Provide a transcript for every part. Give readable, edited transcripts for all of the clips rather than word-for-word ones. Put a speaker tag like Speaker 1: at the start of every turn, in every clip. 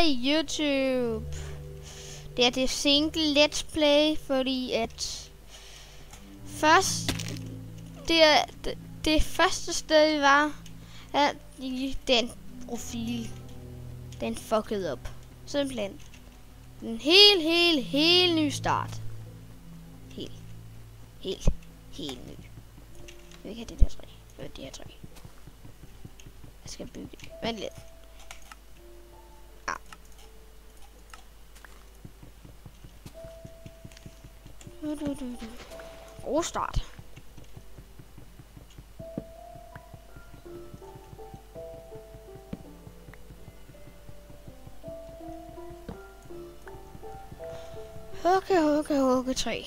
Speaker 1: YouTube. Det er single let's play, fordi at først det første sted vi var, at den profil, den fuckede op. Simpelthen. En helt ny start. Helt ny. Jeg vil ikke have det der træ. Jeg vil det her træ. Jeg skal bygge det. Vent lidt. God start. Hugge træ.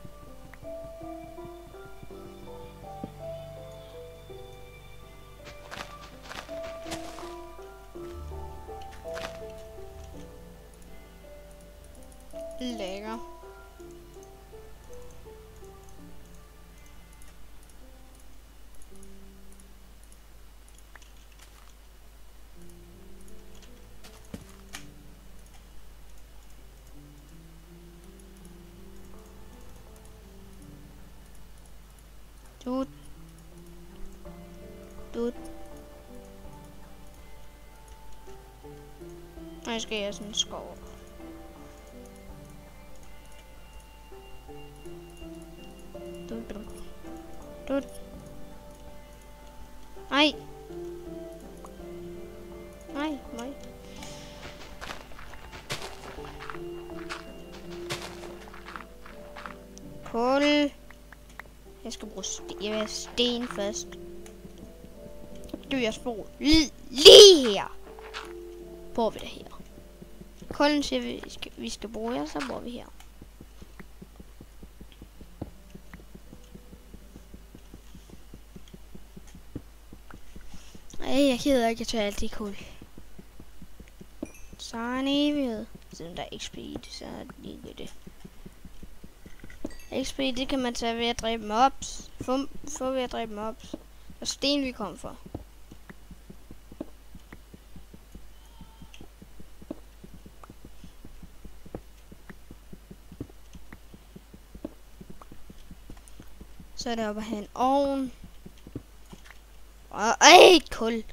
Speaker 1: Lækker. Dut. Nu skal jeg sådan en skov. Dut. Nej. Kul. Jeg skal bruge sten først. Det vil jeg spore lige her. Bruger vi det her. Kulden siger vi skal bruge her, så bruger vi her. Jeg gider ikke at tage alt det kul. Så er en evighed. Selvom der er XP i det, så er det lige det. XP, det kan man tage ved at dræbe mobs. Få ved at dræbe mobs. Der er sten, vi kom for. Så er det oppe at have en ovn. Kul.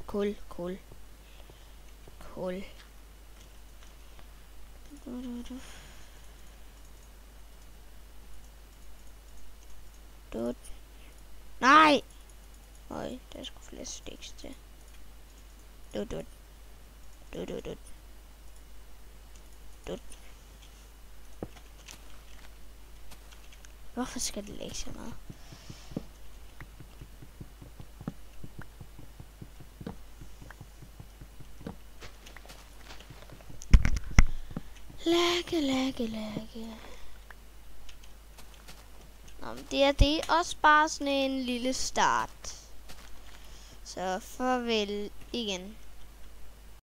Speaker 1: Dut. Nej! Øj, der skulle flere sticks til. Dut. Hvorfor skal det lægge så meget? Lagge. Nå, men det er også bare sådan en lille start. Så farvel igen.